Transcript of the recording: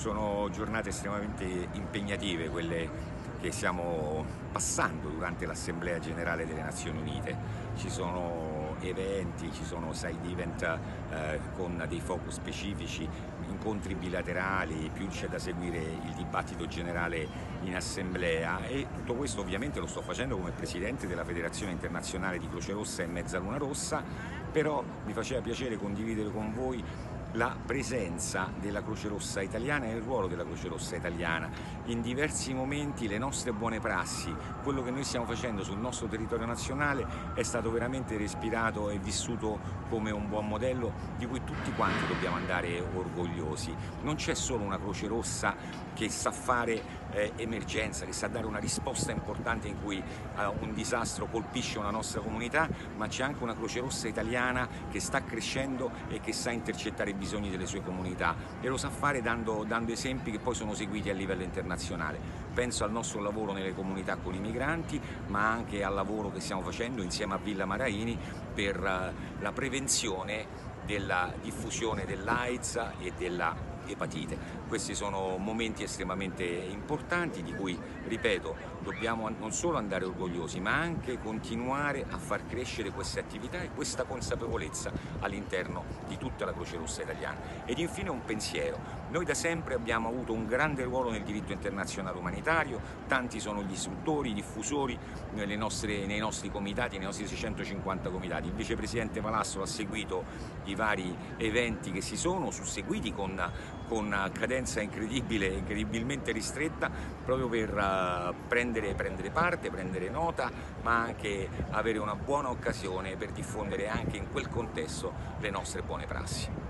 Sono giornate estremamente impegnative quelle che stiamo passando durante l'Assemblea Generale delle Nazioni Unite. Ci sono eventi, ci sono side event con dei focus specifici, incontri bilaterali, più c'è da seguire il dibattito generale in Assemblea, e tutto questo ovviamente lo sto facendo come Presidente della Federazione Internazionale di Croce Rossa e Mezzaluna Rossa, però mi faceva piacere condividere con voi la presenza della Croce Rossa italiana e il ruolo della Croce Rossa italiana. In diversi momenti le nostre buone prassi, quello che noi stiamo facendo sul nostro territorio nazionale è stato veramente respirato e vissuto come un buon modello di cui tutti quanti dobbiamo andare orgogliosi. Non c'è solo una Croce Rossa che sa fare emergenza, che sa dare una risposta importante in cui un disastro colpisce una nostra comunità, ma c'è anche una Croce Rossa italiana che sta crescendo e che sa intercettare i bisogni delle sue comunità, e lo sa fare dando esempi che poi sono seguiti a livello internazionale. Penso al nostro lavoro nelle comunità con i migranti, ma anche al lavoro che stiamo facendo insieme a Villa Maraini per la prevenzione della diffusione dell'AIDS e della epatite. Questi sono momenti estremamente importanti di cui, ripeto, dobbiamo non solo andare orgogliosi, ma anche continuare a far crescere queste attività e questa consapevolezza all'interno di tutta la Croce Rossa italiana. Ed infine un pensiero: noi da sempre abbiamo avuto un grande ruolo nel diritto internazionale umanitario, tanti sono gli istruttori, i diffusori nei nostri comitati, nei nostri 650 comitati. Il vicepresidente Valasso ha seguito i vari eventi che si sono susseguiti con cadenza incredibilmente ristretta, proprio per prendere parte, prendere nota, ma anche avere una buona occasione per diffondere anche in quel contesto le nostre buone prassi.